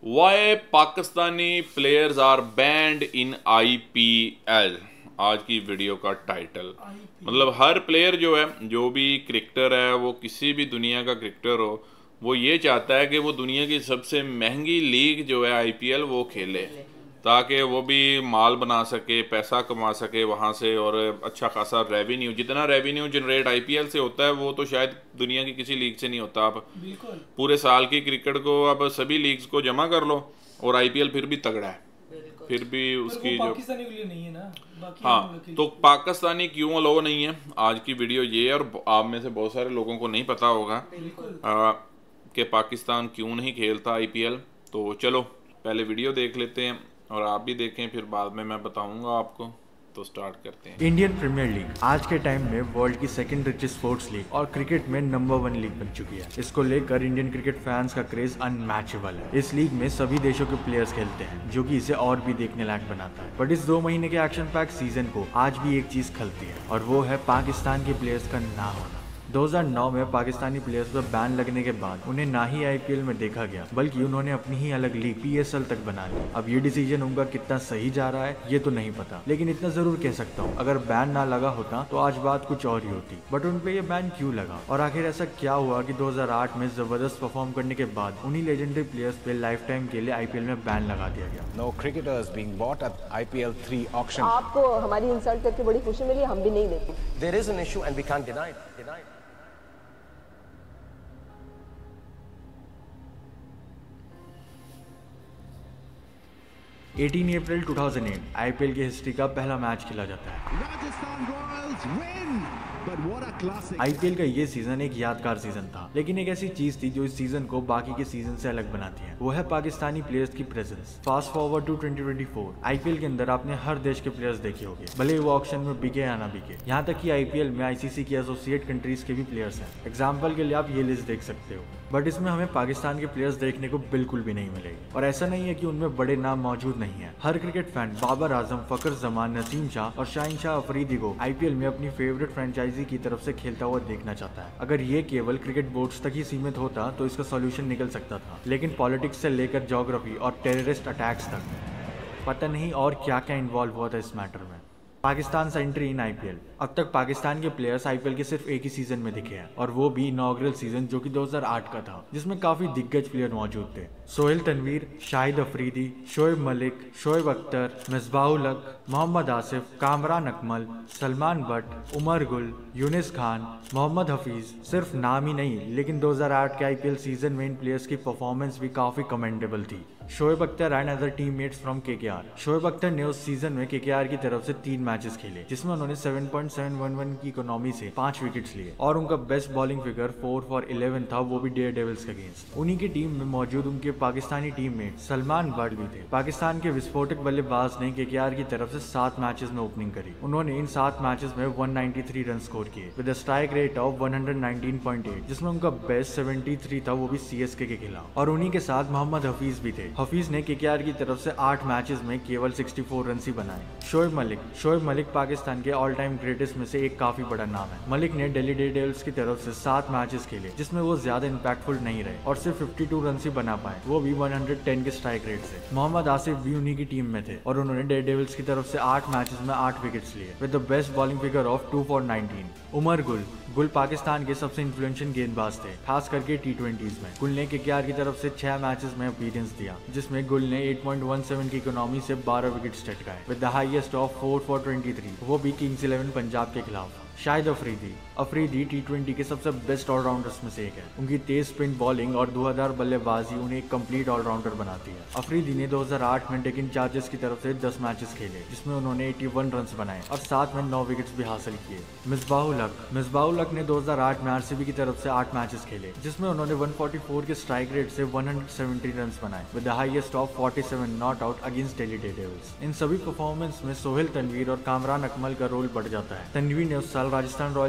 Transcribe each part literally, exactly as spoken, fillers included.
Y Pakistani players are banned in IPL. आज की video का टाइटल मतलब हर प्लेयर जो है, जो भी क्रिकेटर है, वो किसी भी दुनिया का क्रिकेटर हो, वो ये चाहता है कि वो दुनिया की सबसे महंगी लीग जो है आईपीएल वो खेले, ताकि वो भी माल बना सके, पैसा कमा सके वहाँ से, और अच्छा खासा रेवेन्यू, जितना रेवेन्यू जनरेट आईपीएल से होता है वो तो शायद दुनिया की किसी लीग से नहीं होता। आप बिल्कुल पूरे साल की क्रिकेट को अब सभी लीग्स को जमा कर लो और आईपीएल फिर भी तगड़ा है, बिल्कुल फिर भी पर वो उसकी जो। पाकिस्तानी के लिए नहीं है ना, बाकी हाँ, हम लोग के तो लिए। पाकिस्तानी क्यों अलो नहीं है, आज की वीडियो ये है। और आप में से बहुत सारे लोगों को नहीं पता होगा बिल्कुल आ, कि पाकिस्तान क्यों नहीं खेलता आईपीएल। तो चलो पहले वीडियो देख लेते हैं और आप भी देखें, फिर बाद में मैं बताऊंगा आपको। तो स्टार्ट करते हैं। इंडियन प्रीमियर लीग आज के टाइम में वर्ल्ड की सेकंड रिचेस्ट स्पोर्ट्स लीग और क्रिकेट में नंबर वन लीग बन चुकी है। इसको लेकर इंडियन क्रिकेट फैंस का क्रेज अनमैचेबल है। इस लीग में सभी देशों के प्लेयर्स खेलते हैं, जो कि इसे और भी देखने लायक बनाता है। बट इस दो महीने के एक्शन पैक सीजन को आज भी एक चीज खलती है, और वो है पाकिस्तान के प्लेयर्स का ना होना। दो हज़ार नौ में पाकिस्तानी प्लेयर्स पर बैन लगने के बाद उन्हें ना ही आईपीएल में देखा गया, बल्कि उन्होंने अपनी ही अलग लीग पीएसएल तक बना ली। अब ये डिसीजन उनका कितना सही जा रहा है ये तो नहीं पता, लेकिन इतना जरूर कह सकता हूँ, अगर बैन ना लगा होता तो आज बात कुछ और ही होती। बट उन पे ये बैन क्यों लगा, और आखिर ऐसा क्या हुआ कि दो हज़ार आठ में जबरदस्त परफॉर्म करने के बाद उन्हीं लेजेंडरी प्लेयर्स पे लाइफ टाइम के लिए आईपीएल में बैन लगा दिया गया। No cricketers being bought at I P L three auction. आपको हमारी इंसल्ट करके बड़ी खुशी मिली, हम भी नहीं देते। There is an issue and we can't deny it. Deny it. अठारह अप्रैल दो हज़ार आठ आईपीएल की हिस्ट्री का पहला मैच खेला जाता है। Rajasthan Royals win, but what a classic! IPL का ये सीजन एक यादगार सीजन था, लेकिन एक ऐसी चीज थी जो इस सीजन को बाकी के सीजन से अलग बनाती है, वो है पाकिस्तानी प्लेयर्स की presence. Fast forward to twenty twenty four, IPL के अंदर आपने हर देश के प्लेयर्स देखे होंगे, भले वो ऑक्शन में बिके या ना बिके। यहाँ तक कि आईपीएल में आईसीसी की एसोसिएट कंट्रीज के भी प्लेयर्स हैं। एग्जाम्पल के लिए आप ये लिस्ट देख सकते हो, बट इसमें हमें पाकिस्तान के प्लेयर्स देखने को बिल्कुल भी नहीं मिलेगी। और ऐसा नहीं है कि उनमें बड़े नाम मौजूद नहीं है। हर क्रिकेट फैन बाबर आजम, फकर जमान, नसीम शाह और शाहीन शाह अफरीदी को आईपीएल में अपनी फेवरेट फ्रेंचाइजी की तरफ से खेलता हुआ देखना चाहता है। अगर ये केवल क्रिकेट बोर्ड्स तक ही सीमित होता तो इसका सॉल्यूशन निकल सकता था, लेकिन पॉलिटिक्स से लेकर ज्योग्राफी और टेररिस्ट अटैक्स तक पता नहीं और क्या क्या इन्वॉल्व हुआ था इस मैटर में। पाकिस्तान से एंट्री इन आईपीएल। अब तक पाकिस्तान के प्लेयर्स आईपीएल के सिर्फ एक ही सीजन में दिखे हैं, और वो भी इनॉग्रल सीजन जो कि दो हज़ार आठ का था, जिसमें काफी दिग्गज प्लेयर मौजूद थे। सोहेल तनवीर, शाहिद अफरीदी, शोएब मलिक, शोएब अख्तर, मिसबाहुल हक, मोहम्मद आसिफ, कामरान अकमल, सलमान बट, उमर गुल, यूनिस खान, मोहम्मद हफीज सिर्फ नाम ही नहीं, लेकिन दो हज़ार आठ के आईपीएल सीजन में इन प्लेयर्स की परफॉर्मेंस भी काफी कमेंडेबल थी। Shoaib Akhtar and other teammates from KKR. Shoaib Akhtar ने उस सीजन में केकेआर की तरफ से तीन मैचेस खेले, जिसमें उन्होंने सात पॉइंट सात एक एक की इकोनॉमी से पांच विकेट्स लिए, और उनका best bowling figure four for eleven था, वो भी डेयर डेविल्स के अगेंस्ट। उन्हीं की टीम में मौजूद उनके पाकिस्तानी टीममेट सलमान बट भी थे। पाकिस्तान के विस्फोटक बल्लेबाज ने केकेआर की तरफ से सात मैचेस में ओपनिंग करी। उन्होंने इन सात मैचेस में एक सौ तिरानवे रन स्कोर किए with a strike rate of एक सौ उन्नीस पॉइंट आठ, जिसमें उनका बेस्ट तिहत्तर था, वो भी सीएसके के खिलाफ। और उन्हीं के साथ मोहम्मद हफीज भी थे। हफीज ने केकेआर की तरफ से आठ मैचेस में केवल चौंसठ रन ही बनाए। शोएब मलिक शोएब मलिक पाकिस्तान के ऑल टाइम ग्रेटेस्ट में से एक काफी बड़ा नाम है। मलिक ने दिल्ली डेयरडेविल्स की तरफ से सात मैचेस खेले, जिसमें वो ज्यादा इंपैक्टफुल नहीं रहे और सिर्फ बावन रन ही बना पाए, वो भी एक सौ दस के स्ट्राइक रेट से। मोहम्मद आसिफ भी उन्हीं की टीम में थे, और उन्होंने डेयरडेविल्स की तरफ से आठ मैचेस में आठ विकेट्स लिए with the best bowling figure of two for nineteen. Umar Gul Gul Pakistan के सबसे इन्फ्लुएंशियल गेंदबाज थे, खास करके टी ट्वेंटीज में। गुल ने केकेआर की तरफ से छह मैचेस में अपीयरेंस दिया, जिसमें गुल ने आठ पॉइंट एक सात की इकोनॉमी से बारह विकेट्स चटकाए with the highest of four for तेईस, वो भी किंग्स इलेवन पंजाब के खिलाफ। शाहिद अफरीदी अफरीदी टी ट्वेंटी के सबसे बेस्ट ऑलराउंडर्स में से एक है। उनकी तेज स्पिन बॉलिंग और धुआंधार बल्लेबाजी उन्हें एक कंप्लीट ऑलराउंडर बनाती है। अफरीदी ने दो हज़ार आठ में डेक्कन चार्जर्स की तरफ से दस मैचेस खेले, जिसमें उन्होंने इक्यासी रन बनाए और साथ में नौ विकेट्स भी हासिल किए। मिसबाहुल हक मिसबाहुल हक ने दो हज़ार आठ में आरसीबी की तरफ से आठ मैचेस खेले, जिसमें उन्होंने एक सौ चौवालीस के स्ट्राइक रेट से एक सौ सत्तर रन बनाए विद द हाईएस्ट ऑफ सैंतालीस not out against Delhi Daredevils. इन सभी परफॉर्मेंस में सोहेल तनवीर और कामरान अकमल का रोल बढ़ जाता है। तनवीर ने उस साल राजस्थान रॉयल्स के जीत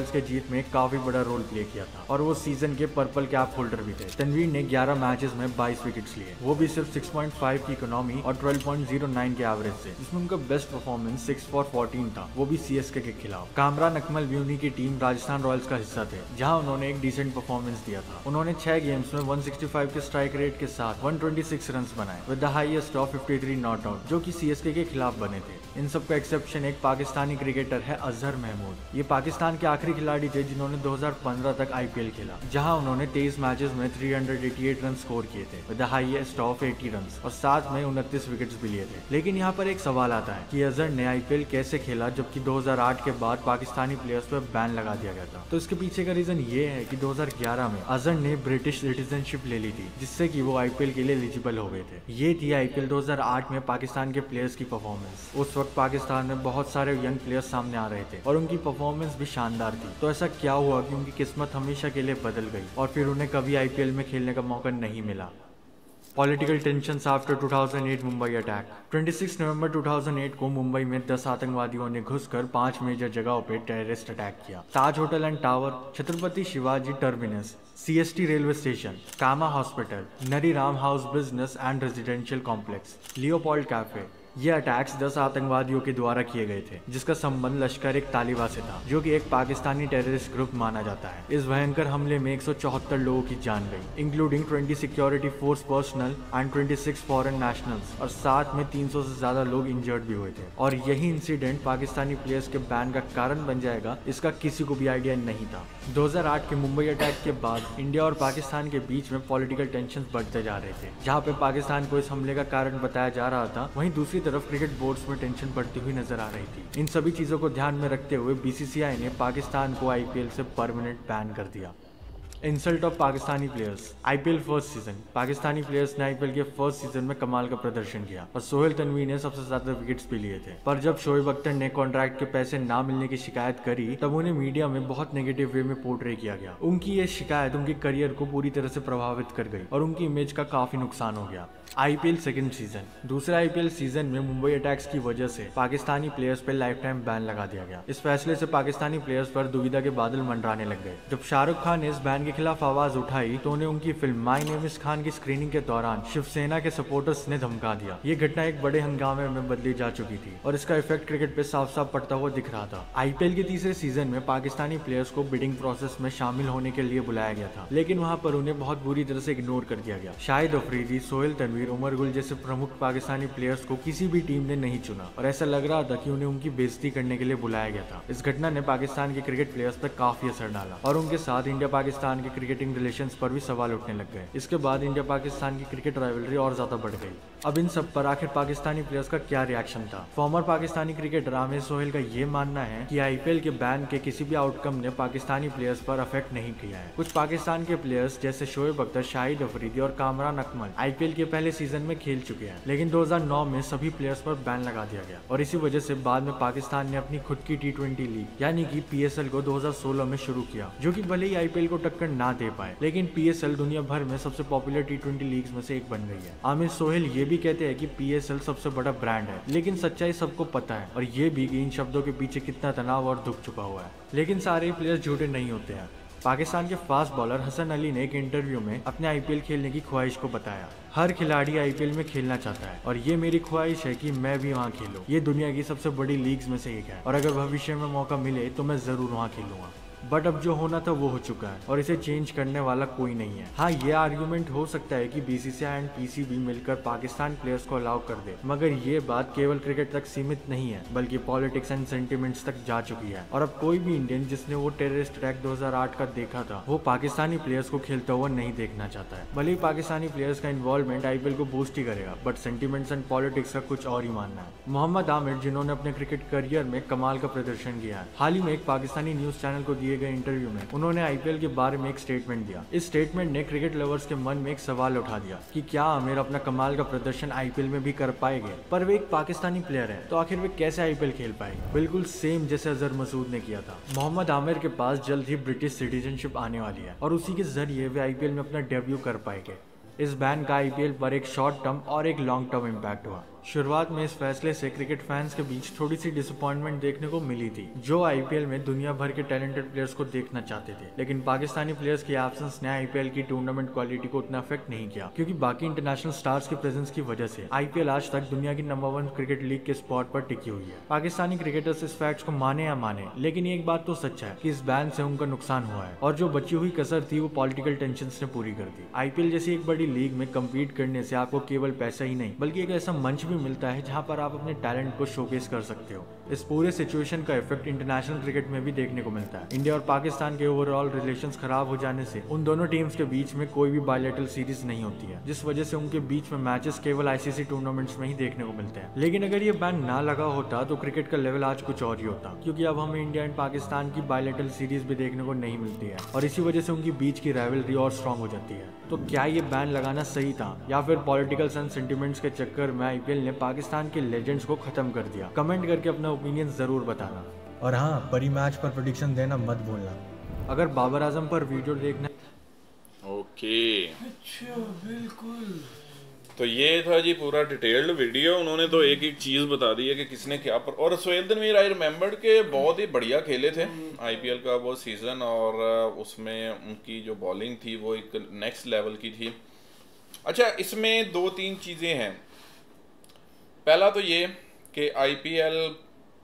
जीत में काफी बड़ा रोल प्ले किया था और वो सीजन के पर्पल कैप होल्डर भी थे। तनवीर ने ग्यारह मैचेस में बाईस विकेट्स लिए, वो भी सिर्फ छह पॉइंट पाँच की इकोनॉमी और बारह पॉइंट शून्य नौ के एवरेज से, जिसमें उनका बेस्ट परफॉर्मेंस छह फॉर चौदह था, वो भी सीएसके के खिलाफ। कामरान अकमल भी उन्हीं की टीम राजस्थान रॉयल्स का हिस्सा थे, जहां उन्होंने एक डिसेंट परफॉर्मेंस दिया था। उन्होंने छह गेम्स में एक सौ पैंसठ के स्ट्राइक रेट के साथ एक सौ छब्बीस रन्स बनाए विद द हाईएस्ट ऑफ तिरेपन नॉट आउट, जो कि सीएसके के खिलाफ बने थे। इन सब का एक्सेप्शन एक पाकिस्तानी क्रिकेटर है अजहर महमूद। ये पाकिस्तान के आखिरी खिलाड़ी थे जिन्होंने दो हज़ार पंद्रह तक आईपीएल खेला, जहां उन्होंने तेईस मैचेस में तीन सौ अट्ठासी रन स्कोर किए थे विद द हाईएस्ट ऑफ अस्सी रन्स और साथ में उनतीस विकेट्स भी लिए थे। लेकिन यहाँ पर एक सवाल आता है कि अजहर ने आईपीएल कैसे खेला जबकि दो हज़ार आठ के बाद पाकिस्तानी प्लेयर्स पर बैन लगा दिया गया था। तो इसके पीछे का रीजन ये है कि दो हज़ार ग्यारह में अजहर ने ब्रिटिश सिटीजनशिप ले ली थी, जिससे कि वो आईपीएल के लिए एलिजिबल हो गए थे। ये थी आईपीएल दो हज़ार आठ में पाकिस्तान के प्लेयर्स की परफॉर्मेंस। उस वक्त पाकिस्तान में बहुत सारे यंग प्लेयर्स सामने आ रहे थे और उनकी परफॉर्मेंस भी शानदार थी। तो ऐसा क्या हुआ कि उनकी किस्मत हमेशा के लिए बदल गई और फिर उन्हें कभी आईपीएल में खेलने का मौका नहीं मिला। पॉलिटिकल टेंशंस आफ्टर दो हज़ार आठ मुंबई अटैक। छब्बीस नवंबर दो हज़ार आठ को मुंबई में दस आतंकवादियों ने घुसकर पांच मेजर जगहों पर टेररिस्ट अटैक किया। Taj hotel and tower, Chhatrapati Shivaji terminus, CST railway station, Cama hospital, Nariman house business and residential complex, Leopold cafe. ये अटैक्स दस आतंकवादियों के द्वारा किए गए थे, जिसका संबंध लश्कर एक तालिबा से था, जो कि एक पाकिस्तानी टेररिस्ट ग्रुप माना जाता है। इस भयंकर हमले में एक सौ चौहत्तर लोगों की जान गई, इंक्लूडिंग बीस सिक्योरिटी फोर्स पर्सनल एंड छब्बीस फॉरेन नेशनल्स, और साथ में तीन सौ से ज्यादा लोग इंजर्ड भी हुए थे। और यही इंसिडेंट पाकिस्तानी प्लेयर्स के बैन का कारण बन जाएगा, इसका किसी को भी आइडिया नहीं था। दो हज़ार आठ के मुंबई अटैक के बाद इंडिया और पाकिस्तान के बीच में पॉलिटिकल टेंशन बढ़ते जा रहे थे। जहाँ पे पाकिस्तान को इस हमले का कारण बताया जा रहा था, वहीं दूसरी तरफ क्रिकेट बोर्ड्स में टेंशन बढ़ती हुई नजर आ रही थी। इन सभी चीजों को ध्यान में रखते हुए बीसीसीआई ने पाकिस्तान को आईपीएल से परमानेंट बैन कर दिया। Insult of Pakistani players. IPL first season. Pakistani players ने आईपीएल के फर्स्ट सीजन में कमाल का प्रदर्शन किया और सोहेल तनवी ने सबसे ज्यादा विकेट्स भी लिए थे। पर जब शोएब अख्तर ने कॉन्ट्रैक्ट के पैसे ना मिलने की शिकायत करी, तब उन्हें मीडिया में बहुत नेगेटिव वे में पोर्ट्रे किया गया। उनकी ये शिकायत उनके करियर को पूरी तरह से प्रभावित कर गई और उनकी इमेज का काफी नुकसान हो गया। IPL second season. दूसरे आईपीएल सीजन में मुंबई अटैक्स की वजह से पाकिस्तानी प्लेयर्स पर लाइफ टाइम बैन लगा दिया गया। इस फैसले से पाकिस्तानी प्लेयर्स पर दुविधा के बादल मंडराने लग गए। जब शाहरुख खान ने इस बैन के खिलाफ आवाज उठाई, तो उन्हें उनकी film my name is Khan की स्क्रीनिंग के दौरान शिवसेना के सपोर्टर्स ने धमका दिया। ये घटना एक बड़े हंगामे में बदली जा चुकी थी और इसका इफेक्ट क्रिकेट पे साफ साफ पड़ता हुआ दिख रहा था। आईपीएल के तीसरे सीजन में पाकिस्तानी प्लेयर्स को बिडिंग प्रोसेस में शामिल होने के लिए बुलाया गया था, लेकिन वहाँ पर उन्हें बहुत बुरी तरह से इग्नोर कर दिया गया। शाहिद अफरीदी, सोहेल तनवीर, उमर गुल जैसे प्रमुख पाकिस्तानी प्लेयर्स को किसी भी टीम ने नहीं चुना और ऐसा लग रहा था कि उन्हें उनकी बेइज्जती करने के लिए बुलाया गया था। इस घटना ने पाकिस्तान के क्रिकेट प्लेयर्स पर काफी असर डाला और उनके साथ इंडिया पाकिस्तान के क्रिकेटिंग रिलेशंस पर भी सवाल उठने लग गए। इसके बाद इंडिया पाकिस्तान की क्रिकेट राइवलरी और ज्यादा बढ़ गई। अब इन सब पर आखिर पाकिस्तानी प्लेयर्स का क्या रिएक्शन था? फॉर्मर पाकिस्तानी क्रिकेटर आमिर सोहेल का ये मानना है कि आईपीएल के बैन के किसी भी आउटकम ने पाकिस्तानी प्लेयर्स पर अफेक्ट नहीं किया है। कुछ पाकिस्तान के प्लेयर्स जैसे शोएब अख्तर, शाहिद अफरीदी और कामरान अकमल आईपीएल के पहले सीजन में खेल चुके हैं, लेकिन दो हज़ार नौ में सभी प्लेयर्स पर बैन लगा दिया गया और इसी वजह से बाद में पाकिस्तान ने अपनी खुद की टी ट्वेंटी लीग यानी कि पीएसएल को दो हज़ार सोलह में शुरू किया, जो कि भले ही आईपीएल को टक्कर ना दे पाए, लेकिन पीएसएल दुनिया भर में सबसे पॉपुलर टी ट्वेंटी लीग्स में से एक बन गई है। आमिर सोहेल ये भी कहते हैं कि पीएसएल सबसे बड़ा ब्रांड है, लेकिन सच्चाई सबको पता है और ये भी कि इन शब्दों के पीछे कितना तनाव और दुख छुपा हुआ है। लेकिन सारे प्लेयर्स झूठे नहीं होते हैं। पाकिस्तान के फास्ट बॉलर हसन अली ने एक इंटरव्यू में अपने आईपीएल खेलने की ख्वाहिश को बताया। हर खिलाड़ी आईपीएल में खेलना चाहता है और ये मेरी ख्वाहिश है कि मैं भी वहाँ खेलूं। ये दुनिया की सबसे बड़ी लीग्स में से एक है और अगर भविष्य में मौका मिले तो मैं जरूर वहाँ खेलूंगा। बट अब जो होना था वो हो चुका है और इसे चेंज करने वाला कोई नहीं है। हाँ, ये आर्ग्यूमेंट हो सकता है कि बीसीसीआई एंड पीसीबी मिलकर पाकिस्तान प्लेयर्स को अलाउ कर दे, मगर ये बात केवल क्रिकेट तक सीमित नहीं है बल्कि पॉलिटिक्स एंड सेंटिमेंट्स तक जा चुकी है। और अब कोई भी इंडियन जिसने वो टेररिस्ट अटैक दो हज़ार आठ का देखा था, वो पाकिस्तानी प्लेयर्स को खेलता हुआ नहीं देखना चाहता है। भले ही पाकिस्तानी प्लेयर्स का इन्वॉल्वमेंट आईपीएल को बूस्ट ही करेगा, बट सेंटिमेंट्स एंड पॉलिटिक्स का कुछ और ही मानना है। मोहम्मद आमिर, जिन्होंने अपने क्रिकेट करियर में कमाल का प्रदर्शन किया है, हाल ही में एक पाकिस्तानी न्यूज चैनल को दिए गए इंटरव्यू में उन्होंने आईपीएल के बारे में एक स्टेटमेंट दिया। इस स्टेटमेंट ने क्रिकेट लवर्स के मन में एक सवाल उठा दिया कि क्या आमिर अपना कमाल का प्रदर्शन आईपीएल में भी कर पाएंगे। पर वे एक पाकिस्तानी प्लेयर है, तो आखिर वे कैसे आईपीएल खेल पाएंगे? बिल्कुल सेम जैसे अजहर मसूद ने किया था। मोहम्मद आमिर के पास जल्द ही ब्रिटिश सिटीजनशिप आने वाली है और उसी के जरिए वे आईपीएल में अपना डेब्यू कर पाएंगे। इस बैन का आईपीएल पर एक शॉर्ट टर्म और एक लॉन्ग टर्म इम्पैक्ट हुआ। शुरुआत में इस फैसले से क्रिकेट फैंस के बीच थोड़ी सी डिसअपॉइंटमेंट देखने को मिली थी, जो आईपीएल में दुनिया भर के टैलेंटेड प्लेयर्स को देखना चाहते थे। लेकिन पाकिस्तानी प्लेयर्स की एब्सेंस ने आईपीएल की टूर्नामेंट क्वालिटी को उतना अफेक्ट नहीं किया, क्योंकि बाकी इंटरनेशनल स्टार्स की प्रेजेंस की वजह से आईपीएल आज तक दुनिया की नंबर वन क्रिकेट लीग के स्पॉट पर टिकी हुई है। पाकिस्तानी क्रिकेटर्स इस फैक्ट को माने या माने, लेकिन एक बात तो सच है कि इस बैन से उनका नुकसान हुआ है, और जो बची हुई कसर थी वो पॉलिटिकल टेंशन ने पूरी कर दी। आईपीएल जैसी एक बड़ी लीग में कम्पीट करने से आपको केवल पैसा ही नहीं बल्कि एक ऐसा मंच भी मिलता है जहां पर आप अपने टैलेंट को शोकेस कर सकते हो। इस पूरे सिचुएशन का इफेक्ट इंटरनेशनल क्रिकेट में भी देखने को मिलता है। इंडिया और पाकिस्तान के ओवरऑल रिलेशंस खराब हो जाने से उन दोनों टीम्स के बीच में कोई भी बायलैटरल सीरीज नहीं होती है, जिस वजह से उनके बीच में मैचेस केवल आईसीसी टूर्नामेंट्स में ही देखने को मिलते हैं। लेकिन अगर ये बैन ना लगा होता तो क्रिकेट का लेवल आज कुछ और ही होता, क्योंकि अब हमें इंडिया एंड पाकिस्तान की बायलैटरल सीरीज भी देखने को नहीं मिलती है, और इसी वजह से उनकी बीच की राइवलरी और स्ट्रांग हो जाती है। तो क्या ये बैन लगाना सही था, या फिर पॉलिटिकल सेंटिमेंट्स के चक्कर में आईपीएल ने पाकिस्तान के लेजेंड्स को खत्म कर दिया? कमेंट करके अपना ओपिनियन जरूर बताना, और हाँ, परी मैच पर प्रेडिक्शन देना मत भूलना। अगर बाबर आजम पर वीडियो देखना ओके अच्छा बिल्कुल। तो ये था जी पूरा डिटेल्ड वीडियो। उन्होंने तो एक एक चीज़ बता दी है कि किसने क्या पर, और सोहेल तनवीर आई रिमेम्बर्ड के बहुत ही बढ़िया खेले थे आईपीएल का वो सीज़न, और उसमें उनकी जो बॉलिंग थी वो एक नेक्स्ट लेवल की थी। अच्छा, इसमें दो तीन चीज़ें हैं। पहला तो ये कि आईपीएल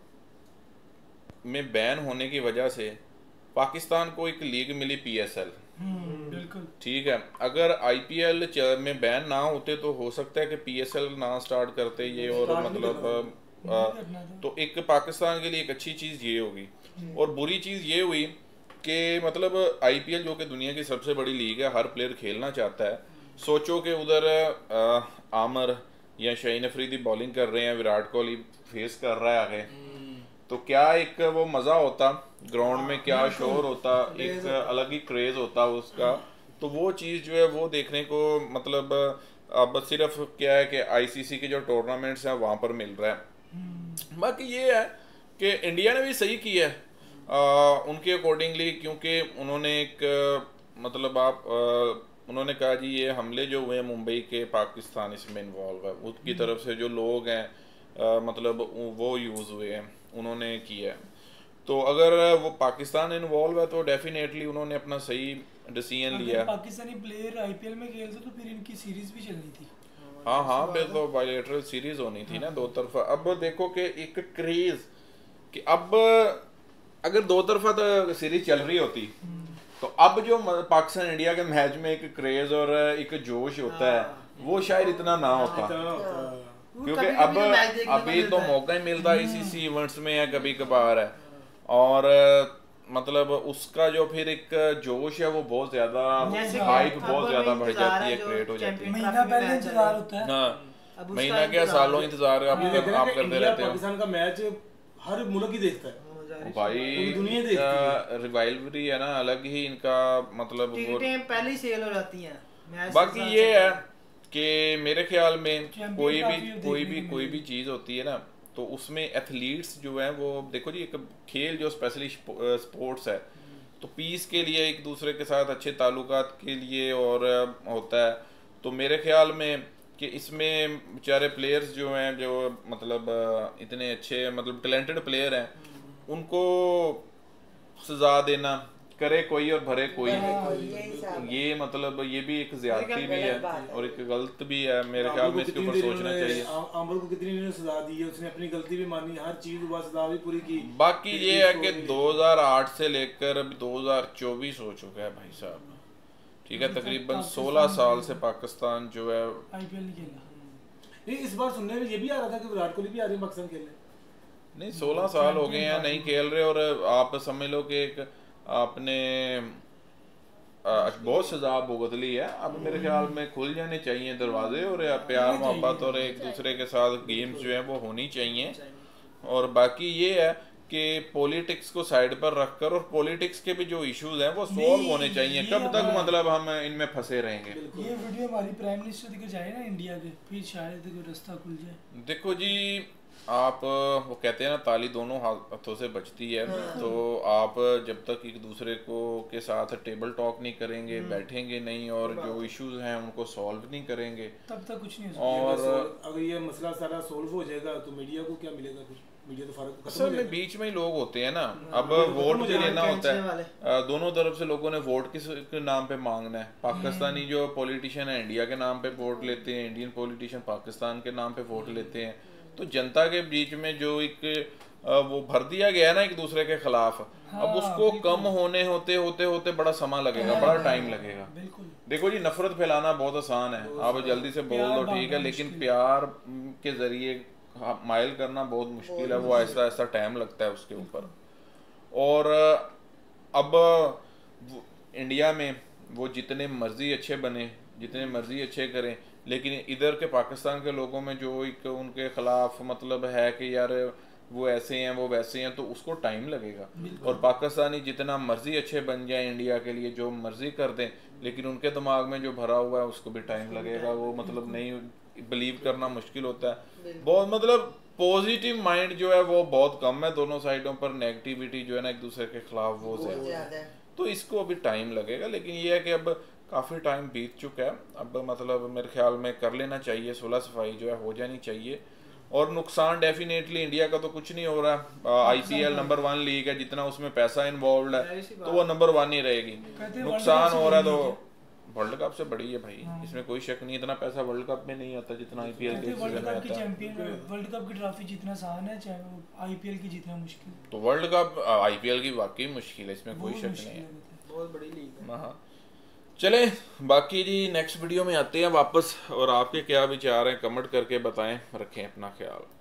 में बैन होने की वजह से पाकिस्तान को एक लीग मिली पीएसएल, बिल्कुल ठीक है। अगर आईपीएल में बैन ना होते तो हो सकता है कि पीएसएल ना स्टार्ट करते ये, और मतलब आ, तो एक पाकिस्तान के लिए एक अच्छी चीज़ ये होगी। और बुरी चीज़ ये हुई कि मतलब आईपीएल जो कि दुनिया की सबसे बड़ी लीग है, हर प्लेयर खेलना चाहता है। सोचो कि उधर आ, आमर या शाहीन अफरीदी बॉलिंग कर रहे हैं, विराट कोहली फेस कर रहा है आगे, तो क्या एक वो मज़ा होता ग्राउंड में, क्या शोर होता, एक अलग ही क्रेज होता उसका। तो वो चीज़ जो है वो देखने को मतलब अब सिर्फ क्या है कि आईसीसी के जो टूर्नामेंट्स हैं वहाँ पर मिल रहा है। बाकी ये है कि इंडिया ने भी सही किया है आ, उनके अकॉर्डिंगली, क्योंकि उन्होंने एक मतलब आप आ, उन्होंने कहा जी ये हमले जो हुए हैं मुंबई के, पाकिस्तान इसमें इन्वॉल्व है, उसकी तरफ से जो लोग हैं आ, मतलब वो यूज़ हुए हैं, उन्होंने किया है। तो अगर वो पाकिस्तान इन्वॉल्व है तो डेफिनेटली उन्होंने अपना सही डिसीजन लिया। पाकिस्तानी प्लेयर आईपीएल में खेलते तो फिर इनकी सीरीज भी चलनी थी। हाँ हाँ, फिर तो बायलैटरल सीरीज होनी थी ना, दो तरफा। अब देखो कि एक क्रेज कि अब अगर दो तरफा तो सीरीज चल रही होती तो अब जो पाकिस्तान इंडिया के मैच में एक क्रेज और एक जोश होता है वो शायद इतना ना होता, क्योंकि अब अभी तो मौका ही मिलता है आईसीसी इवेंट्स में या कभी कभार है, और मतलब उसका जो फिर एक जोश है वो बहुत ज्यादा, हाइप बहुत ज्यादा बढ़ जाती है, क्रिएट हो जाती है। महीना पहले इंतजार होता है। हाँ, महीना क्या सालों इंतजार आप कर, आप करते रहते हो। पाकिस्तान का मैच हर मुल्क ही देखता है भाई, रिवाइवरी है ना अलग ही इनका, मतलब टिकटें पहले ही सेल हो जाती हैं। बाकी ये है कि मेरे ख्याल में कोई भी कोई भी कोई भी चीज़ होती है ना, तो उसमें एथलीट्स जो हैं वो देखो जी, एक खेल जो स्पेशली स्पोर्ट्स है तो पीस के लिए, एक दूसरे के साथ अच्छे ताल्लुकात के लिए और होता है। तो मेरे ख्याल में कि इसमें बेचारे प्लेयर्स जो हैं, जो मतलब इतने अच्छे मतलब टैलेंटेड प्लेयर हैं, उनको सजा देना, करे कोई और भरे कोई, ये मतलब ये भी एक ज्यादती भी है और एक गलत भी है। मेरे ख्याल में इसके ऊपर सोचना चाहिए। आमर को कितनी इन्होंने सजा दी है, उसने अपनी गलती भी मानी, हर चीज वो सजा भी पूरी की। बाकी ये है कि दो हज़ार आठ से लेकर अब दो हज़ार चौबीस हो चुका है भाई साहब, ठीक है, तकरीबन सोलह साल से पाकिस्तान जो है आईपीएल नहीं खेला। इस बार सुनने में ये भी आ रहा था कि विराट कोहली भी आ रही है पाकिस्तान खेलने। नहीं, सोलह साल हो गए हैं नहीं खेल रहे, और आप समझ लो कि एक आपने बहुत सजा भुगत ली है। अब मेरे ख्याल में खुल जाने चाहिए दरवाजे, और प्यार मोहब्बत और एक दूसरे के साथ गेम्स जो है वो होनी चाहिए। और बाकी ये है कि पॉलिटिक्स को साइड पर रखकर और पॉलिटिक्स के भी जो इश्यूज हैं वो सॉल्व होने चाहिए। कब तक मतलब हम इनमें फंसे रहेंगे? ये वीडियो हमारी प्राइम मिनिस्टर के जाए ना इंडिया के, फिर शायद कोई रास्ता खुल जाए। देखो जी, आप वो कहते हैं ना ताली दोनों हाथों से बजती है। तो आप जब तक एक दूसरे को के साथ टेबल टॉक नहीं करेंगे, बैठेंगे नहीं और जो इश्यूज हैं उनको सॉल्व नहीं करेंगे, तब तक कुछ नहीं हो सकता। और अगर ये मसला सारा सॉल्व हो जाएगा तो मीडिया को क्या मिलेगा? फिर मीडिया तो फर्क असल में बीच में ही लोग होते हैं ना। अब वोट भी लेना होता है, दोनों तरफ से लोगों ने वोट किस के नाम पे मांगना है। पाकिस्तानी जो पॉलिटिशियन है इंडिया के नाम पे वोट लेते हैं, इंडियन पॉलिटिशियन पाकिस्तान के नाम पे वोट लेते हैं। तो जनता के बीच में जो एक वो भर दिया गया है ना एक दूसरे के खिलाफ, अब उसको कम होने होते होते होते बड़ा समय लगेगा, बड़ा टाइम लगेगा। देखो जी, नफरत फैलाना बहुत आसान है, आप जल्दी से बोल दो ठीक है, लेकिन प्यार के जरिए माइल करना बहुत मुश्किल है। वो ऐसा ऐसा टाइम लगता है उसके ऊपर। और अब इंडिया में वो जितने मर्जी अच्छे बने, जितने मर्जी अच्छे करें, लेकिन इधर के पाकिस्तान के लोगों में जो एक उनके खिलाफ मतलब है कि यार वो ऐसे हैं वो वैसे हैं, तो उसको टाइम लगेगा। और पाकिस्तानी जितना मर्जी अच्छे बन जाए इंडिया के लिए, जो मर्जी कर दें, लेकिन उनके दिमाग में जो भरा हुआ है उसको भी टाइम लगेगा। वो मतलब नहीं बिलीव करना मुश्किल होता है बहुत। मतलब पॉजिटिव माइंड जो है वो बहुत कम है दोनों साइडों पर, नेगेटिविटी जो है ना एक दूसरे के खिलाफ वो ज्यादा। तो इसको अभी टाइम लगेगा, लेकिन ये है कि अब काफ़ी टाइम बीत चुका है। अब मतलब मेरे ख्याल में कर लेना चाहिए, सुलह सफाई जो है हो जानी चाहिए। और नुकसान डेफिनेटली इंडिया का तो कुछ नहीं हो रहा। आईपीएल नंबर वन लीग है, जितना उसमें पैसा इन्वॉल्व है तो वो नंबर वन ही रहेगी। नुकसान हो रहा है तो वर्ल्ड कप से बड़ी है भाई, इसमें कोई शक नहीं। इतना पैसा वर्ल्ड कप में नहीं आता जितना आईपीएल के सीजन में आता है। वर्ल्ड कप की ट्रॉफी जितना आसान है, चाहे वो आईपीएल की जितना मुश्किल। तो वर्ल्ड कप आईपीएल की वाकई मुश्किल है, इसमें कोई शक नहीं है, बहुत बड़ी लीग है। हाँ, चले बाकी जी नेक्स्ट वीडियो में आते हैं वापस। और आपके क्या विचार हैं कमेंट करके बताएं। रखें अपना ख्याल।